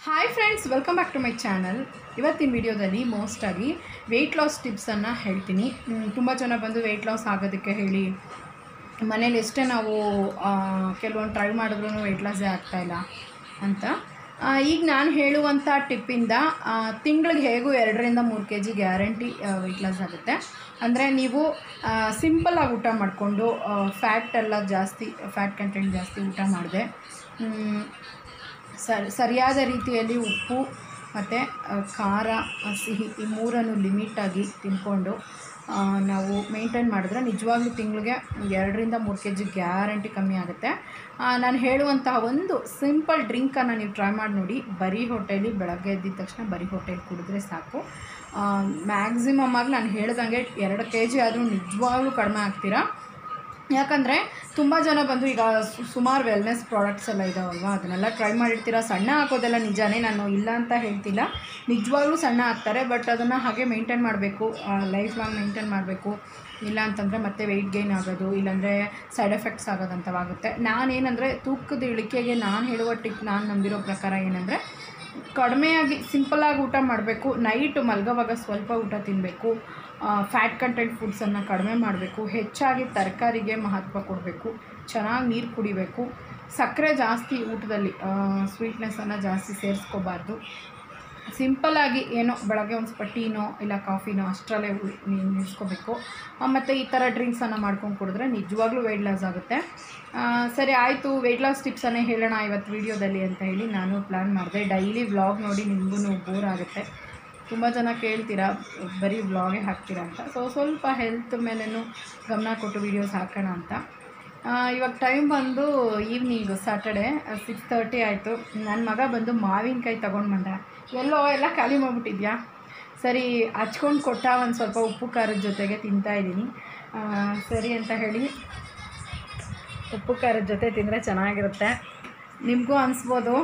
Hi friends, welcome back to my channel. ಇವತ್ತಿನ ವಿಡಿಯೋದಲ್ಲಿ ಮೋಸ್ಟಾಗಿ weight loss ಟಿಪ್ಸನ್ನು ಹೇಳ್ತೀನಿ. ತುಂಬ ಜನ ಬಂದು ವೆಯ್ಟ್ ಲಾಸ್ ಆಗೋದಕ್ಕೆ ಹೇಳಿ ಮನೇಲಿ ಎಷ್ಟೇ ನಾವು ಕೆಲವೊಂದು ಟ್ರೈ ಮಾಡಿದ್ರೂ ವೆಯ್ಟ್ ಲಾಸೇ ಆಗ್ತಾಯಿಲ್ಲ ಅಂತ. ಈಗ ನಾನು ಹೇಳುವಂಥ ಟಿಪ್ಪಿಂದ ತಿಂಗಳಿಗೆ ಹೇಗೂ 2-3 kg ಗ್ಯಾರಂಟಿ ವೆಯ್ಟ್ ಲಾಸ್ ಆಗುತ್ತೆ. ಅಂದರೆ ನೀವು ಸಿಂಪಲ್ಲಾಗಿ ಊಟ ಮಾಡಿಕೊಂಡು ಫ್ಯಾಟ್ ಕಂಟೆಂಟ್ ಜಾಸ್ತಿ ಊಟ ಮಾಡಿದೆ, ಸರಿಯಾದ ರೀತಿಯಲ್ಲಿ ಉಪ್ಪು ಮತ್ತು ಖಾರ, ಸಿಹಿ ಈ ಮೂರನ್ನು ಲಿಮಿಟಾಗಿ ತಿಂದ್ಕೊಂಡು ನಾವು ಮೇಂಟೈನ್ ಮಾಡಿದ್ರೆ ನಿಜವಾಗ್ಲೂ ತಿಂಗಳಿಗೆ 2-3 kg ಗ್ಯಾರಂಟಿ ಕಮ್ಮಿ ಆಗುತ್ತೆ. ನಾನು ಹೇಳುವಂತಹ ಒಂದು ಸಿಂಪಲ್ ಡ್ರಿಂಕನ್ನು ನೀವು ಟ್ರೈ ಮಾಡಿ ನೋಡಿ. ಬರೀ ಹೊಟ್ಟೆಲಿ ಬೆಳಗ್ಗೆ ಎದ್ದಿದ ತಕ್ಷಣ ಬರೀ ಹೊಟ್ಟೆಲಿ ಕುಡಿದ್ರೆ ಸಾಕು. ಮ್ಯಾಕ್ಸಿಮಮ್ ಆಗಿ ನಾನು ಹೇಳ್ದಂಗೆ 2 kg ಆದರೂ ನಿಜವಾಗ್ಲೂ ಕಡಿಮೆ ಆಗ್ತೀರಾ. ಯಾಕಂದರೆ ತುಂಬ ಜನ ಬಂದು ಈಗ ಸುಮಾರು ವೆಲ್ನೆಸ್ ಪ್ರಾಡಕ್ಟ್ಸ್ ಎಲ್ಲ ಇದಾವಲ್ವ, ಅದನ್ನೆಲ್ಲ ಟ್ರೈ ಮಾಡಿರ್ತೀರ. ಸಣ್ಣ ಹಾಕೋದೆಲ್ಲ ನಿಜಾನೇ, ನಾನು ಇಲ್ಲ ಅಂತ ಹೇಳ್ತಿಲ್ಲ, ನಿಜವಾಗ್ಲೂ ಸಣ್ಣ ಹಾಕ್ತಾರೆ. ಬಟ್ ಅದನ್ನು ಹಾಗೆ ಮೇಂಟೈನ್ ಮಾಡಬೇಕು, ಲೈಫ್ ಲಾಂಗ್ ಮೇಂಟೈನ್ ಮಾಡಬೇಕು. ಇಲ್ಲ ಅಂತಂದರೆ ಮತ್ತೆ ವೆಯ್ಟ್ ಗೇನ್ ಆಗೋದು, ಇಲ್ಲಾಂದರೆ ಸೈಡ್ ಎಫೆಕ್ಟ್ಸ್ ಆಗೋದಂಥವಾಗುತ್ತೆ. ನಾನೇನಂದರೆ ತೂಕದ ಇಳಿಕೆಗೆ ನಾನು ಹೇಳುವ ಟಿಪ್, ನಾನು ನಂಬಿರೋ ಪ್ರಕಾರ ಏನಂದರೆ ಕಡಿಮೆಯಾಗಿ ಸಿಂಪಲ್ಲಾಗಿ ಊಟ ಮಾಡಬೇಕು. ನೈಟ್ ಮಲಗೋವಾಗ ಸ್ವಲ್ಪ ಊಟ ತಿನ್ನಬೇಕು. ಫ್ಯಾಟ್ ಕಂಟೆಂಟ್ ಫುಡ್ಸನ್ನು ಕಡಿಮೆ ಮಾಡಬೇಕು. ಹೆಚ್ಚಾಗಿ ತರಕಾರಿಗೆ ಮಹತ್ವ ಕೊಡಬೇಕು. ಚೆನ್ನಾಗಿ ನೀರು ಕುಡಿಬೇಕು. ಸಕ್ಕರೆ ಜಾಸ್ತಿ ಊಟದಲ್ಲಿ, ಸ್ವೀಟ್ನೆಸ್ಸನ್ನು ಜಾಸ್ತಿ ಸೇರಿಸ್ಕೋಬಾರ್ದು. ಸಿಂಪಲ್ಲಾಗಿ ಏನೋ ಬೆಳಗ್ಗೆ ಒಂದು ಸ್ವಲ್ಪ ಟೀನೋ ಇಲ್ಲ ಕಾಫಿನೋ ಅಷ್ಟರಲ್ಲೇ ನಿಲ್ಲಿಸ್ಕೋಬೇಕು. ಮತ್ತು ಈ ಥರ ಡ್ರಿಂಕ್ಸನ್ನು ಮಾಡ್ಕೊಂಡು ಕುಡಿದ್ರೆ ನಿಜವಾಗ್ಲೂ ವೆಯ್ಟ್ ಲಾಸ್ ಆಗುತ್ತೆ. ಸರಿ ಆಯಿತು, ವೆಯ್ಟ್ ಲಾಸ್ ಟಿಪ್ಸನ್ನೇ ಹೇಳೋಣ ಇವತ್ತು ವೀಡಿಯೋದಲ್ಲಿ ಅಂತ ಹೇಳಿ ನಾನು ಪ್ಲ್ಯಾನ್ ಮಾಡಿದೆ. ಡೈಲಿ ವ್ಲಾಗ್ ನೋಡಿ ನಿಮಗೂ ಬೋರ್ ಆಗುತ್ತೆ. ತುಂಬ ಜನ ಕೇಳ್ತೀರಾ ಬರೀ ವ್ಲಾಗೇ ಹಾಕ್ತೀರಾ ಅಂತ. ಸ್ವಲ್ಪ ಹೆಲ್ತ್ ಮೇಲೂ ಗಮನ ಕೊಟ್ಟು ವೀಡಿಯೋಸ್ ಹಾಕೋಣ ಅಂತ. ಇವಾಗ ಟೈಮ್ ಬಂದು ಈವ್ನಿಂಗು ಸ್ಯಾಟರ್ಡೆ 6:30 ಆಯಿತು. ನನ್ನ ಮಗ ಬಂದು ಮಾವಿನಕಾಯಿ ತೊಗೊಂಡು ಬಂದ. ಎಲ್ಲ ಖಾಲಿ ಮಾಡಿಬಿಟ್ಟಿದ್ಯಾ, ಸರಿ ಹಚ್ಕೊಂಡು ಕೊಟ್ಟ. ಒಂದು ಸ್ವಲ್ಪ ಉಪ್ಪು ಖಾರದ ಜೊತೆಗೆ ತಿಂತಾಯಿದ್ದೀನಿ. ಸರಿ ಅಂತ ಹೇಳಿ ಉಪ್ಪು ಖಾರದ ಜೊತೆ ತಿಂದರೆ ಚೆನ್ನಾಗಿರುತ್ತೆ. ನಿಮಗೂ ಅನಿಸ್ಬೋದು,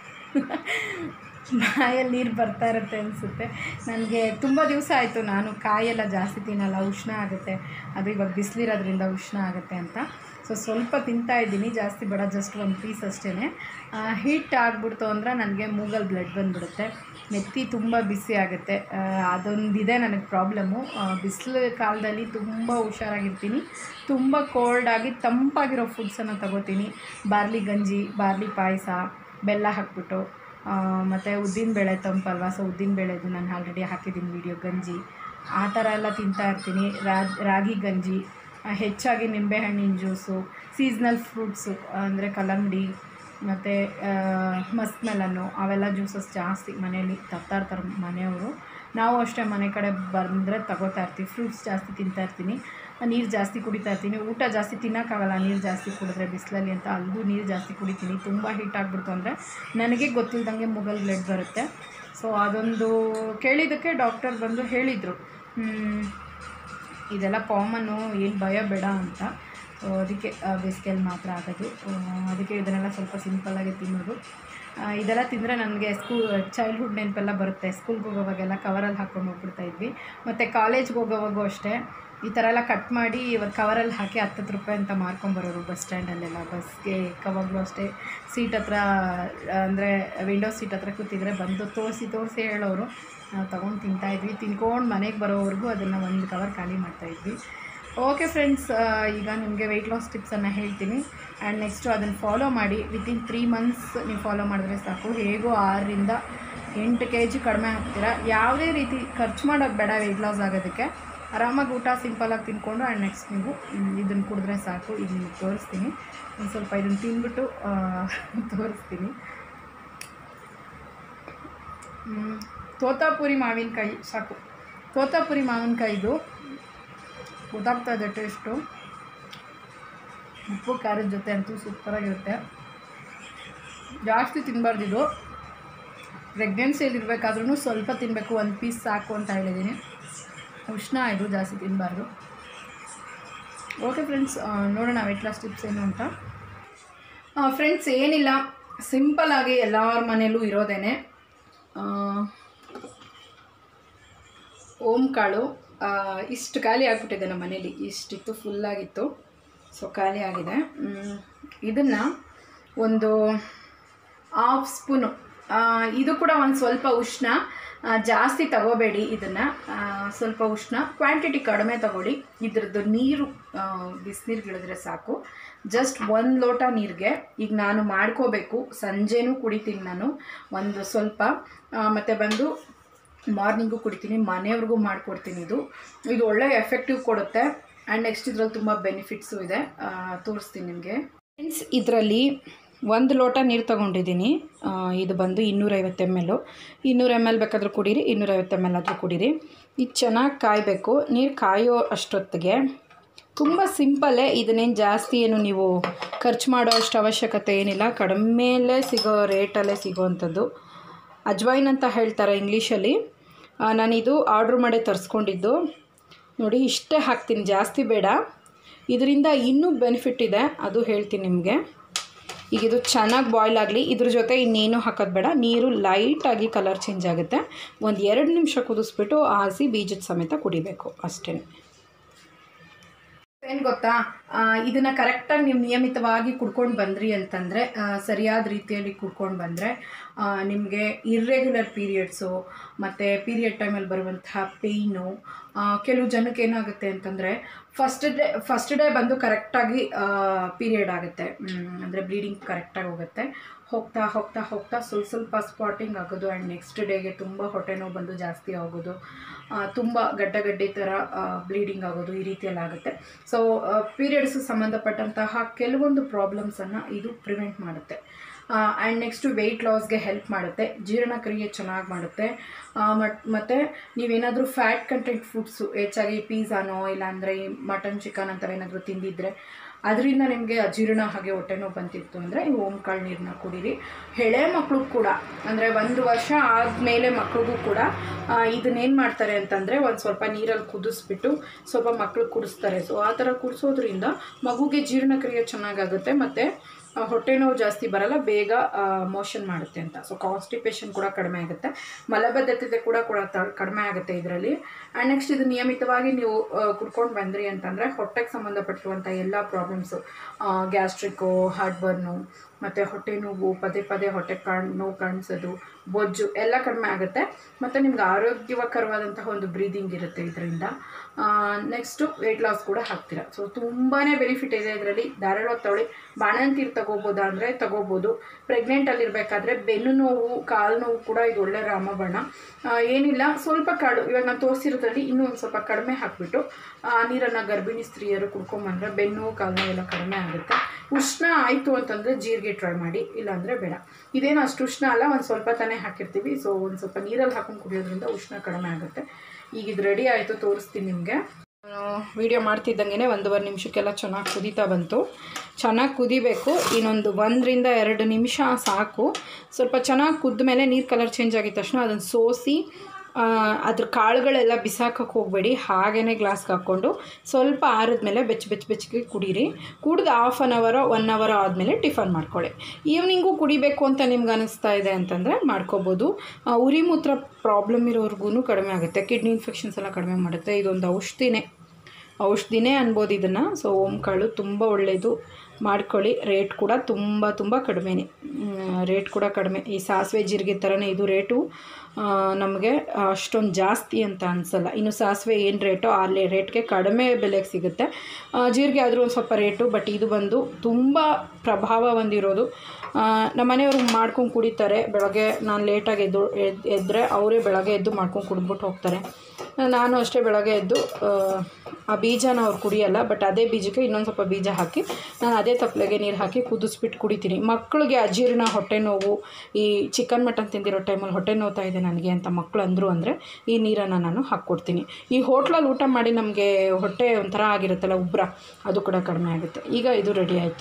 ಬಾಯಲ್ಲಿ ನೀರು ಬರ್ತಾ ಇರುತ್ತೆ ಅನಿಸುತ್ತೆ. ನನಗೆ ತುಂಬ ದಿವಸ ಆಯಿತು, ನಾನು ಕಾಯೆಲ್ಲ ಜಾಸ್ತಿ ತಿನ್ನಲ್ಲ, ಉಷ್ಣ ಆಗುತ್ತೆ. ಅದು ಇವಾಗ ಬಿಸಿಲಿರೋದ್ರಿಂದ ಉಷ್ಣ ಆಗುತ್ತೆ ಅಂತ ಸ್ವಲ್ಪ ತಿಂತಾಯಿದ್ದೀನಿ. ಜಾಸ್ತಿ ಬೇಡ, ಜಸ್ಟ್ ಒಂದು ಪೀಸ್ ಅಷ್ಟೇ. ಹೀಟ್ ಆಗಿಬಿಡ್ತು ಅಂದರೆ ನನಗೆ ಮೂಗಲ್ಲಿ ಬ್ಲಡ್ ಬಂದುಬಿಡುತ್ತೆ, ನೆತ್ತಿ ತುಂಬ ಬಿಸಿ ಆಗುತ್ತೆ. ಅದೊಂದಿದೆ ನನಗೆ ಪ್ರಾಬ್ಲಮ್ಮು. ಬಿಸಿಲು ಕಾಲದಲ್ಲಿ ತುಂಬ ಹುಷಾರಾಗಿರ್ತೀನಿ. ತುಂಬ ಕೋಲ್ಡಾಗಿ ತಂಪಾಗಿರೋ ಫುಡ್ಸನ್ನು ತಗೋತೀನಿ. ಬಾರ್ಲಿ ಗಂಜಿ, ಬಾರ್ಲಿ ಪಾಯಸ, ಬೆಲ್ಲ ಹಾಕ್ಬಿಟ್ಟು, ಮತ್ತು ಉದ್ದಿನಬೇಳೆ ತಂಪಲ್ವ, ಉದ್ದಿನಬೇಳೆದು ನಾನು ಆಲ್ರೆಡಿ ಹಾಕಿದ್ದೀನಿ ವಿಡಿಯೋ. ಗಂಜಿ ಆ ಥರ ಎಲ್ಲ ತಿಂತಾಯಿರ್ತೀನಿ. ರಾಗಿ ಗಂಜಿ, ಹೆಚ್ಚಾಗಿ ನಿಂಬೆಹಣ್ಣಿನ ಜ್ಯೂಸು, ಸೀಸ್ನಲ್ ಫ್ರೂಟ್ಸು ಅಂದರೆ ಕಲ್ಲಂಗಡಿ ಮತ್ತು ಮಸ್ಕ್ ಮೆಲನ್ನು, ಅವೆಲ್ಲ ಜ್ಯೂಸಸ್ ಜಾಸ್ತಿ ಮನೇಲಿ ತರ್ತಾರೆ ಮನೆಯವರು. ನಾವು ಅಷ್ಟೇ ಮನೆ ಕಡೆ ಬಂದರೆ ತಗೋತಾ ಇರ್ತೀವಿ. ಫ್ರೂಟ್ಸ್ ಜಾಸ್ತಿ ತಿಂತಾಯಿರ್ತೀನಿ. ನೀರು ಜಾಸ್ತಿ ಕುಡಿತಾ ಇರ್ತೀನಿ. ಊಟ ಜಾಸ್ತಿ ತಿನ್ನೋಕ್ಕಾಗಲ್ಲ ನೀರು ಜಾಸ್ತಿ ಕುಡಿದ್ರೆ ಬಿಸಿಲಲ್ಲಿ ಅಂತ, ಅಲ್ಲೂ ನೀರು ಜಾಸ್ತಿ ಕುಡಿತೀನಿ. ತುಂಬ ಹೀಟ್ ಆಗಿಬಿಡ್ತು ಅಂದರೆ ನನಗೆ ಗೊತ್ತಿಲ್ದಂಗೆ ಮೂಗಲ್ಲಿ ಬ್ಲಡ್ ಬರುತ್ತೆ. ಅದೊಂದು ಕೇಳಿದ್ದಕ್ಕೆ ಡಾಕ್ಟರ್ ಬಂದು ಹೇಳಿದರು, ಇದೆಲ್ಲ ಕಾಮನ್ನು, ಏನು ಭಯ ಬೇಡ ಅಂತ. ಅದಕ್ಕೆ ಬೇಸಿಗೆಯಲ್ಲಿ ಮಾತ್ರ ಆಗೋದು. ಅದಕ್ಕೆ ಇದನ್ನೆಲ್ಲ ಸ್ವಲ್ಪ ಸಿಂಪಲ್ಲಾಗಿ ತಿನ್ನೋದು. ಇದೆಲ್ಲ ತಿಂದರೆ ನನಗೆ ಚೈಲ್ಡ್ಹುಡ್ ನೆನಪೆಲ್ಲ ಬರುತ್ತೆ. ಸ್ಕೂಲ್ಗೆ ಹೋಗೋವಾಗೆಲ್ಲ ಕವರಲ್ಲಿ ಹಾಕ್ಕೊಂಡು ಹೋಗ್ಬಿಡ್ತಾಯಿದ್ವಿ. ಮತ್ತು ಕಾಲೇಜ್ಗೆ ಹೋಗೋವಾಗೂ ಅಷ್ಟೇ ಈ ಥರ ಎಲ್ಲ ಕಟ್ ಮಾಡಿ ಇವತ್ತು ಕವರಲ್ಲಿ ಹಾಕಿ 10 ರೂಪಾಯಿ ಅಂತ ಮಾರ್ಕೊಂಬರೋರು ಬಸ್ ಸ್ಟ್ಯಾಂಡಲ್ಲೆಲ್ಲ. ಬಸ್ಗೆ ಕವಾಗಲೂ ಅಷ್ಟೇ ಸೀಟ್ ಹತ್ರ, ಅಂದರೆ ವಿಂಡೋ ಸೀಟ್ ಹತ್ರ ಕೂತಿದ್ರೆ ಬಂದು ತೋರಿಸಿ ಹೇಳೋರು. ನಾವು ತೊಗೊಂಡು ತಿಂತಾಯಿದ್ವಿ. ತಿನ್ಕೊಂಡು ಮನೆಗೆ ಬರೋವರೆಗೂ ಅದನ್ನು ಒಂದು ಕವರ್ ಖಾಲಿ ಮಾಡ್ತಾಯಿದ್ವಿ. ಓಕೆ ಫ್ರೆಂಡ್ಸ್, ಈಗ ನಿಮಗೆ ವೆಯ್ಟ್ ಲಾಸ್ ಟಿಪ್ಸನ್ನು ಹೇಳ್ತೀನಿ. ಆ್ಯಂಡ್ ನೆಕ್ಸ್ಟು ಅದನ್ನು ಫಾಲೋ ಮಾಡಿ. ವಿತಿನ್ 3 months ನೀವು ಫಾಲೋ ಮಾಡಿದ್ರೆ ಸಾಕು. ಹೇಗೋ 6-8 kg ಕಡಿಮೆ ಆಗ್ತೀರಾ. ಯಾವುದೇ ರೀತಿ ಖರ್ಚು ಮಾಡೋದು ಬೇಡ ವೆಯ್ಟ್ ಲಾಸ್ ಆಗೋದಕ್ಕೆ. ಆರಾಮಾಗಿ ಊಟ ಸಿಂಪಲ್ಲಾಗಿ ತಿನ್ಕೊಂಡು ಆ್ಯಂಡ್ ನೆಕ್ಸ್ಟ್ ನೀವು ಇದನ್ನು ಕುಡಿದ್ರೆ ಸಾಕು. ಈಗ ನಿಮಗೆ ತೋರಿಸ್ತೀನಿ. ಒಂದು ಸ್ವಲ್ಪ ಇದನ್ನು ತಿಂದ್ಬಿಟ್ಟು ತೋರಿಸ್ತೀನಿ. ತೋತಾಪುರಿ ಮಾವಿನಕಾಯಿ ಸಾಕು. ತೋತಾಪುರಿ ಮಾವಿನಕಾಯಿದು ಗೊತ್ತಾಗ್ತಾ ಇದೆ ಟೇಸ್ಟು. ಉಪ್ಪು ಖಾರದ ಜೊತೆ ಅಂತೂ ಸೂಪರಾಗಿರುತ್ತೆ. ಜಾಸ್ತಿ ತಿನ್ನಬಾರ್ದಿದು. ಪ್ರೆಗ್ನೆನ್ಸಿಯಲ್ಲಿರಬೇಕಾದ್ರೂ ಸ್ವಲ್ಪ ತಿನ್ನಬೇಕು, 1 ಪೀಸ್ ಸಾಕು ಅಂತ ಹೇಳಿದ್ದೀನಿ. ಉಷ್ಣ ಇದು, ಜಾಸ್ತಿ ತಿನ್ನಬಾರ್ದು. ಓಕೆ ಫ್ರೆಂಡ್ಸ್, ನೋಡೋಣ ವೆಯ್ಟ್ ಲಾಸ್ ಟಿಪ್ಸ್ ಏನು ಅಂತ. ಫ್ರೆಂಡ್ಸ್, ಏನಿಲ್ಲ, ಸಿಂಪಲ್ಲಾಗಿ ಎಲ್ಲರ ಮನೇಲೂ ಇರೋದೇನೆ. ಓಮ್ ಕಾಳು ಇಷ್ಟು ಖಾಲಿ ಆಗಿಬಿಟ್ಟಿದೆ ನಮ್ಮ ಮನೇಲಿ. ಇಷ್ಟಿತ್ತು, ಫುಲ್ಲಾಗಿತ್ತು. ಖಾಲಿ ಆಗಿದೆ. ಇದನ್ನು ಒಂದು 1/2 ಸ್ಪೂನು ಇದು ಕೂಡ ಒಂದು ಸ್ವಲ್ಪ ಉಷ್ಣ, ಜಾಸ್ತಿ ತಗೋಬೇಡಿ ಇದನ್ನು, ಸ್ವಲ್ಪ ಉಷ್ಣ, ಕ್ವಾಂಟಿಟಿ ಕಡಿಮೆ ತಗೊಳ್ಳಿ. ಇದ್ರದ್ದು ನೀರು ಬಿಸಿನೀರಿಗಿಳಿದ್ರೆ ಸಾಕು. ಜಸ್ಟ್ 1 ಲೋಟ ನೀರಿಗೆ ಈಗ ನಾನು ಮಾಡ್ಕೋಬೇಕು, ಸಂಜೆನೂ ಕುಡಿತೀನಿ ನಾನು ಒಂದು ಸ್ವಲ್ಪ, ಮತ್ತು ಬಂದು ಮಾರ್ನಿಂಗು ಕುಡಿತೀನಿ, ಮನೆಯವ್ರಿಗೂ ಮಾಡಿಕೊಡ್ತೀನಿ. ಇದು ಒಳ್ಳೆ ಎಫೆಕ್ಟಿವ್ ಕೊಡುತ್ತೆ. ಆ್ಯಂಡ್ ನೆಕ್ಸ್ಟ್ ಇದರಲ್ಲಿ ತುಂಬ ಬೆನಿಫಿಟ್ಸು ಇದೆ, ತೋರಿಸ್ತೀನಿ ನಿಮಗೆ. ಫ್ರೆಂಡ್ಸ್, ಇದರಲ್ಲಿ 1 ಲೋಟ ನೀರು ತೊಗೊಂಡಿದ್ದೀನಿ. ಇದು ಬಂದು 250 ml. 200 ml ಬೇಕಾದರೂ ಕುಡೀರಿ, 250 ml ಆದರೂ ಕುಡೀರಿ. ಇದು ಚೆನ್ನಾಗಿ ಕಾಯಬೇಕು. ನೀರು ಕಾಯೋ ಅಷ್ಟೊತ್ತಿಗೆ ತುಂಬ ಸಿಂಪಲ್ಲೇ, ಇದನ್ನೇನು ಜಾಸ್ತಿ ಏನು ನೀವು ಖರ್ಚು ಮಾಡೋ ಅಷ್ಟು ಅವಶ್ಯಕತೆ ಏನಿಲ್ಲ. ಕಡಿಮೆಯಲ್ಲೇ ಸಿಗೋ ರೇಟಲ್ಲೇ ಸಿಗೋವಂಥದ್ದು ಅಜ್ವೈನ್ ಅಂತ ಹೇಳ್ತಾರೆ ಇಂಗ್ಲೀಷಲ್ಲಿ. ನಾನಿದು ಆರ್ಡ್ರ್ ಮಾಡೇ ತರಿಸ್ಕೊಂಡಿದ್ದು. ನೋಡಿ, ಇಷ್ಟೇ ಹಾಕ್ತೀನಿ, ಜಾಸ್ತಿ ಬೇಡ. ಇದರಿಂದ ಇನ್ನೂ ಬೆನಿಫಿಟ್ ಇದೆ, ಅದು ಹೇಳ್ತೀನಿ ನಿಮಗೆ. ಈಗ ಇದು ಚೆನ್ನಾಗಿ ಬಾಯ್ಲ್ ಆಗಲಿ. ಇದ್ರ ಜೊತೆ ಇನ್ನೇನು ಹಾಕೋದು ಬೇಡ. ನೀರು ಲೈಟಾಗಿ ಕಲರ್ ಚೇಂಜ್ ಆಗುತ್ತೆ. ಒಂದು 2 ನಿಮಿಷ ಕುದಿಸ್ಬಿಟ್ಟು ಆರಿಸಿ ಬೀಜದ ಸಮೇತ ಕುಡಿಬೇಕು, ಅಷ್ಟೇ. ಏನು ಗೊತ್ತಾ, ಇದನ್ನು ಕರೆಕ್ಟಾಗಿ ನೀವು ನಿಯಮಿತವಾಗಿ ಕುಡ್ಕೊಂಡು ಬಂದ್ರಿ ಅಂತಂದರೆ, ಸರಿಯಾದ ರೀತಿಯಲ್ಲಿ ಕುಡ್ಕೊಂಡು ಬಂದರೆ ನಿಮಗೆ ಇರ್ರೆಗ್ಯುಲರ್ ಪೀರಿಯಡ್ಸು ಮತ್ತು ಪೀರಿಯಡ್ ಟೈಮಲ್ಲಿ ಬರುವಂತಹ ಪೇಯ್ನು, ಕೆಲವು ಜನಕ್ಕೆ ಏನಾಗುತ್ತೆ ಅಂತಂದರೆ ಫಸ್ಟ್ ಡೇ ಬಂದು ಕರೆಕ್ಟಾಗಿ ಪೀರಿಯಡ್ ಆಗುತ್ತೆ, ಅಂದರೆ ಬ್ಲೀಡಿಂಗ್ ಕರೆಕ್ಟಾಗಿ ಹೋಗುತ್ತೆ. ಹೋಗ್ತಾ ಹೋಗ್ತಾ ಹೋಗ್ತಾ ಸ್ವಲ್ಪ ಸ್ಪಾಟಿಂಗ್ ಆಗೋದು. ಆ್ಯಂಡ್ ನೆಕ್ಸ್ಟ್ ಡೇಗೆ ತುಂಬ ಹೊಟ್ಟೆ ನೋವು ಬಂದು ಜಾಸ್ತಿ ಆಗೋದು, ತುಂಬ ಗಡ್ಡೆ ಥರ ಬ್ಲೀಡಿಂಗ್ ಆಗೋದು, ಈ ರೀತಿಯಲ್ಲಿ ಆಗುತ್ತೆ. ಸೊ ಪೀರಿಯಡ್ಸ್ಗೆ ಸಂಬಂಧಪಟ್ಟಂತಹ ಕೆಲವೊಂದು ಪ್ರಾಬ್ಲಮ್ಸನ್ನು ಇದು ಪ್ರಿವೆಂಟ್ ಮಾಡುತ್ತೆ. ಆ್ಯಂಡ್ ನೆಕ್ಸ್ಟು ವೆಯ್ಟ್ ಲಾಸ್ಗೆ ಹೆಲ್ಪ್ ಮಾಡುತ್ತೆ, ಜೀರ್ಣಕ್ರಿಯೆ ಚೆನ್ನಾಗಿ ಮಾಡುತ್ತೆ. ಮತ್ತು ನೀವೇನಾದರೂ ಫ್ಯಾಟ್ ಕಂಟೆಂಟ್ ಫುಡ್ಸು ಹೆಚ್ಚಾಗಿ ಪಿಜ್ಜಾನೋ ಇಲ್ಲಾಂದರೆ ಈ ಮಟನ್ ಚಿಕನ್ ಅಂಥವೇನಾದರೂ ತಿಂದಿದ್ದರೆ ಅದರಿಂದ ನಿಮಗೆ ಅಜೀರ್ಣ ಹಾಗೆ ಹೊಟ್ಟೆ ನೋವು ಬಂತಿತ್ತು ಅಂದರೆ ಈ ಓಂಕಾಳು ನೀರನ್ನ ಕುಡೀರಿ. ಎಳೆ ಮಕ್ಕಳು ಕೂಡ, ಅಂದರೆ 1 ವರ್ಷ ಆದಮೇಲೆ ಮಕ್ಳಿಗೂ ಕೂಡ ಇದನ್ನೇನು ಮಾಡ್ತಾರೆ ಅಂತಂದರೆ ಒಂದು ಸ್ವಲ್ಪ ನೀರಲ್ಲಿ ಕುದಿಸ್ಬಿಟ್ಟು ಸ್ವಲ್ಪ ಮಕ್ಳಿಗೆ ಕುಡಿಸ್ತಾರೆ. ಸೊ ಆ ಥರ ಕುಡಿಸೋದ್ರಿಂದ ಮಗುಗೆ ಜೀರ್ಣಕ್ರಿಯೆ ಚೆನ್ನಾಗಾಗುತ್ತೆ ಮತ್ತು ಹೊಟ್ಟೆ ನೋವು ಜಾಸ್ತಿ ಬರಲ್ಲ, ಬೇಗ ಮೋಷನ್ ಮಾಡುತ್ತೆ ಅಂತ. ಸೊ ಕಾನ್ಸ್ಟಿಪೇಷನ್ ಕೂಡ ಕಡಿಮೆ ಆಗುತ್ತೆ, ಮಲಬದ್ಧತೆ ಕೂಡ ಕಡಿಮೆ ಆಗುತ್ತೆ ಇದರಲ್ಲಿ. ಆ್ಯಂಡ್ ನೆಕ್ಸ್ಟ್ ಇದು ನಿಯಮಿತವಾಗಿ ನೀವು ಕುಡ್ಕೊಂಡು ಬಂದ್ರಿ ಅಂತಂದರೆ ಹೊಟ್ಟೆಗೆ ಸಂಬಂಧಪಟ್ಟಿರುವಂಥ ಎಲ್ಲ ಪ್ರಾಬ್ಲಮ್ಸು, ಗ್ಯಾಸ್ಟ್ರಿಕ್ಕು, ಹಾರ್ಟ್ ಬರ್ನು ಮತ್ತು ಹೊಟ್ಟೆ ನೋವು, ಪದೇ ಹೊಟ್ಟೆ ನೋವು ಕಾಣಿಸೋದು, ಬೊಜ್ಜು ಎಲ್ಲ ಕಡಿಮೆ ಆಗುತ್ತೆ. ಮತ್ತು ನಿಮ್ಗೆ ಆರೋಗ್ಯಕರವಾದಂತಹ ಒಂದು ಬ್ರೀದಿಂಗ್ ಇರುತ್ತೆ ಇದರಿಂದ. ನೆಕ್ಸ್ಟು ವೆಯ್ಟ್ ಲಾಸ್ ಕೂಡ ಆಗ್ತೀರ. ಸೊ ತುಂಬಾ ಬೆನಿಫಿಟ್ ಇದೆ ಇದರಲ್ಲಿ. ಧಾರಾಳವಾಗಿ ತಗೊಳ್ಳಿ. ಬಾಣಂತಿರು ತಗೋಬೋದಾ ಅಂದರೆ ತಗೋಬೋದು. ಪ್ರೆಗ್ನೆಂಟಲ್ಲಿರಬೇಕಾದ್ರೆ ಬೆನ್ನು ನೋವು, ಕಾಲು ನೋವು ಕೂಡ ಇದು ಒಳ್ಳೆ ರಾಮಬಾಣ. ಏನಿಲ್ಲ, ಸ್ವಲ್ಪ ಕಾಳು ಇವಾಗ ನಾನು ತೋರಿಸಿರೋದ್ರಲ್ಲಿ ಇನ್ನೂ ಒಂದು ಸ್ವಲ್ಪ ಕಡಿಮೆ ಹಾಕಿಬಿಟ್ಟು ನೀರನ್ನು ಗರ್ಭಿಣಿ ಸ್ತ್ರೀಯರು ಕುಡ್ಕೊಂಬಂದರೆ ಬೆನ್ನು ಕಾಲು ನೋವೆಲ್ಲ ಕಡಿಮೆ ಆಗುತ್ತೆ. ಉಷ್ಣ ಆಯಿತು ಅಂತಂದರೆ ಜೀರಿಗೆ ಟ್ರೈ ಮಾಡಿ, ಇಲ್ಲಾಂದರೆ ಬೇಡ. ಇದೇನು ಅಷ್ಟು ಉಷ್ಣ ಅಲ್ಲ, ಒಂದು ಸ್ವಲ್ಪ ತಾನೇ ಹಾಕಿರ್ತೀವಿ. ಸೊ ಒಂದು ಸ್ವಲ್ಪ ನೀರಲ್ಲಿ ಹಾಕೊಂಡು ಕುಡಿಯೋದ್ರಿಂದ ಉಷ್ಣ ಕಡಿಮೆ ಆಗುತ್ತೆ. ಈಗ ಇದು ರೆಡಿ ಆಯಿತು, ತೋರಿಸ್ತೀನಿ ನಿಮಗೆ. ವಿಡಿಯೋ ಮಾಡ್ತಿದ್ದಂಗೆ 1.5 ನಿಮಿಷಕ್ಕೆಲ್ಲ ಚೆನ್ನಾಗಿ ಕುದೀತಾ ಬಂತು. ಚೆನ್ನಾಗಿ ಕುದಿಬೇಕು, ಇನ್ನೊಂದು 1 ರಿಂದ 2 ನಿಮಿಷ ಸಾಕು. ಸ್ವಲ್ಪ ಚೆನ್ನಾಗಿ ಕುದ್ದ ಮೇಲೆ ನೀರು ಕಲರ್ ಚೇಂಜ್ ಆಗಿದ ತಕ್ಷಣ ಅದನ್ನು ಸೋಸಿ ಅದ್ರ ಕಾಳುಗಳೆಲ್ಲ ಬಿಸಾಕಕ್ಕೆ ಹೋಗಬೇಡಿ. ಹಾಗೇ ಗ್ಲಾಸ್ಗೆ ಹಾಕ್ಕೊಂಡು ಸ್ವಲ್ಪ ಆರಿದ್ಮೇಲೆ ಬೆಚ್ಚಗೆ ಕುಡೀರಿ. ಕುಡ್ದು 1/2 ಅವರ್ 1 ಅವರ್ ಆದಮೇಲೆ ಟಿಫನ್ ಮಾಡ್ಕೊಳ್ಳಿ. ಈವ್ನಿಂಗು ಕುಡಿಬೇಕು ಅಂತ ನಿಮ್ಗೆ ಅನ್ನಿಸ್ತಾ ಇದೆ ಅಂತಂದರೆ ಮಾಡ್ಕೋಬೋದು. ಉರಿ ಮೂತ್ರ ಪ್ರಾಬ್ಲಮ್ ಇರೋರ್ಗೂ ಕಡಿಮೆ ಆಗುತ್ತೆ, ಕಿಡ್ನಿ ಇನ್ಫೆಕ್ಷನ್ಸ್ ಎಲ್ಲ ಕಡಿಮೆ ಮಾಡುತ್ತೆ. ಇದೊಂದು ಔಷಧಿನೇ ಅನ್ಬೋದು ಇದನ್ನು. ಸೊ ಓಂಕಾಳು ತುಂಬ ಒಳ್ಳೆಯದು, ಮಾಡ್ಕೊಳ್ಳಿ. ರೇಟ್ ಕೂಡ ತುಂಬ ಕಡಿಮೆನೇ, ರೇಟ್ ಕೂಡ ಕಡಿಮೆ. ಈ ಸಾಸಿವೆ ಜೀರಿಗೆ ಥರನೇ ಇದು ರೇಟು ನಮಗೆ ಅಷ್ಟೊಂದು ಜಾಸ್ತಿ ಅಂತ ಅನಿಸಲ್ಲ. ಇನ್ನು ಸಾಸಿವೆ ಏನು ರೇಟೋ ಆ ರೇಟ್ಗೆ ಕಡಿಮೆ ಬೆಲೆಗೆ ಸಿಗುತ್ತೆ. ಜೀರಿಗೆ ಆದರೂ ಒಂದು ಸ್ವಲ್ಪ ರೇಟು, ಬಟ್ ಇದು ಬಂದು ತುಂಬ ಪ್ರಭಾವ ಹೊಂದಿರೋದು. ನಮ್ಮ ಮನೆಯವ್ರು ಮಾಡ್ಕೊಂಡು ಕುಡಿತಾರೆ. ಬೆಳಗ್ಗೆ ನಾನು ಲೇಟಾಗಿ ಎದ್ದರೆ ಅವರೇ ಬೆಳಗ್ಗೆ ಎದ್ದು ಮಾಡ್ಕೊಂಡು ಕುಡಿದ್ಬಿಟ್ಟು ಹೋಗ್ತಾರೆ. ನಾನು ಅಷ್ಟೇ ಬೆಳಗ್ಗೆ ಎದ್ದು ಆ ಬೀಜನ ಅವ್ರು ಕುಡಿಯಲ್ಲ, ಬಟ್ ಅದೇ ಬೀಜಕ್ಕೆ ಇನ್ನೊಂದು ಸ್ವಲ್ಪ ಬೀಜ ಹಾಕಿ ನಾನು ಅದೇ ತಪ್ಪಲೆಗೆ ನೀರು ಹಾಕಿ ಕುದಿಸ್ಬಿಟ್ಟು ಕುಡಿತೀನಿ. ಮಕ್ಕಳಿಗೆ ಅಜೀರ್ಣ, ಹೊಟ್ಟೆ ನೋವು, ಈ ಚಿಕನ್ ಮಟನ್ ತಿಂದಿರೋ ಟೈಮಲ್ಲಿ ಹೊಟ್ಟೆ ನೋವ್ತಾ ಇದೆ ನನಗೆ ಅಂತ ಮಕ್ಕಳು ಅಂದರು ಅಂದರೆ ಈ ನೀರನ್ನು ನಾನು ಹಾಕ್ಕೊಡ್ತೀನಿ. ಈ ಹೋಟ್ಲಲ್ಲಿ ಊಟ ಮಾಡಿ ನಮಗೆ ಹೊಟ್ಟೆ ಒಂಥರ ಆಗಿರುತ್ತಲ್ಲ ಉಬ್ರ, ಅದು ಕೂಡ ಕಡಿಮೆ ಆಗುತ್ತೆ. ಈಗ ಇದು ರೆಡಿ ಆಯಿತು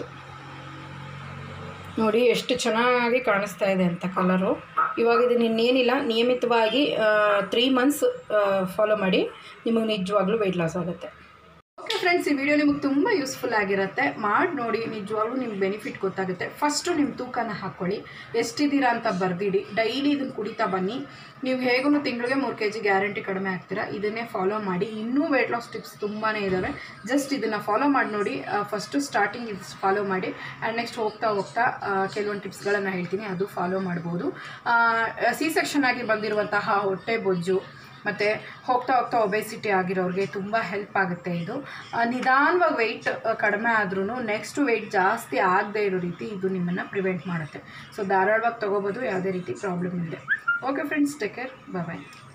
ನೋಡಿ, ಎಷ್ಟು ಚೆನ್ನಾಗಿ ಕಾಣಿಸ್ತಾ ಇದೆ ಅಂತ ಕಲರು. ಇವಾಗ ಇದನ್ನು ಇನ್ನೇನಿಲ್ಲ, ನಿಯಮಿತವಾಗಿ 3 ಮಂತ್ಸ್ ಫಾಲೋ ಮಾಡಿ, ನಿಮಗೆ ನಿಜವಾಗ್ಲೂ ವೆಯ್ಟ್ ಲಾಸ್ ಆಗುತ್ತೆ. ಓಕೆ ಫ್ರೆಂಡ್ಸ್, ಈ ವಿಡಿಯೋ ನಿಮಗೆ ತುಂಬ ಯೂಸ್ಫುಲ್ ಆಗಿರುತ್ತೆ. ಮಾಡಿ ನೋಡಿ, ನಿಜವಾಗ್ಲೂ ನಿಮ್ಗೆ ಬೆನಿಫಿಟ್ ಗೊತ್ತಾಗುತ್ತೆ. ಫಸ್ಟು ನಿಮ್ಮ ತೂಕನ ಹಾಕ್ಕೊಳ್ಳಿ, ಎಷ್ಟಿದ್ದೀರಾ ಅಂತ ಬರೆದಿಡಿ. ಡೈಲಿ ಇದನ್ನು ಕುಡಿತಾ ಬನ್ನಿ. ನೀವು ಹೇಗೂ ತಿಂಗಳಿಗೆ 3 kg ಗ್ಯಾರಂಟಿ ಕಡಿಮೆ ಆಗ್ತೀರಾ. ಇದನ್ನೇ ಫಾಲೋ ಮಾಡಿ. ಇನ್ನೂ ವೆಯ್ಟ್ ಲಾಸ್ ಟಿಪ್ಸ್ ತುಂಬಾ ಇದ್ದಾವೆ. ಜಸ್ಟ್ ಇದನ್ನು ಫಾಲೋ ಮಾಡಿ ನೋಡಿ. ಫಸ್ಟು ಸ್ಟಾರ್ಟಿಂಗ್ ಇದು ಫಾಲೋ ಮಾಡಿ, ಆ್ಯಂಡ್ ನೆಕ್ಸ್ಟ್ ಹೋಗ್ತಾ ಹೋಗ್ತಾ ಕೆಲವೊಂದು ಟಿಪ್ಸ್ಗಳನ್ನು ಹೇಳ್ತೀನಿ, ಅದು ಫಾಲೋ ಮಾಡ್ಬೋದು. ಸಿ ಸೆಕ್ಷನ್ ಆಗಿ ಬಂದಿರುವಂತಹ ಹೊಟ್ಟೆ ಬೊಜ್ಜು ಮತ್ತು ಹೋಗ್ತಾ ಹೋಗ್ತಾ ಒಬೆಸಿಟಿ ಆಗಿರೋರಿಗೆ ತುಂಬ ಹೆಲ್ಪ್ ಆಗುತ್ತೆ. ಇದು ನಿಧಾನವಾಗಿ ವೆಯ್ಟ್ ಕಡಿಮೆ ಆದ್ರೂ ನೆಕ್ಸ್ಟ್ ವೆಯ್ಟ್ ಜಾಸ್ತಿ ಆಗದೇ ಇರೋ ರೀತಿ ಇದು ನಿಮ್ಮನ್ನು ಪ್ರಿವೆಂಟ್ ಮಾಡುತ್ತೆ. ಸೊ ಧಾರಾಳವಾಗಿ ತೊಗೋಬೋದು, ಯಾವುದೇ ರೀತಿ ಪ್ರಾಬ್ಲಮ್ ಇದೆ. ಓಕೆ ಫ್ರೆಂಡ್ಸ್, ಟೇಕ್ ಕೇರ್, ಬಾಯ್.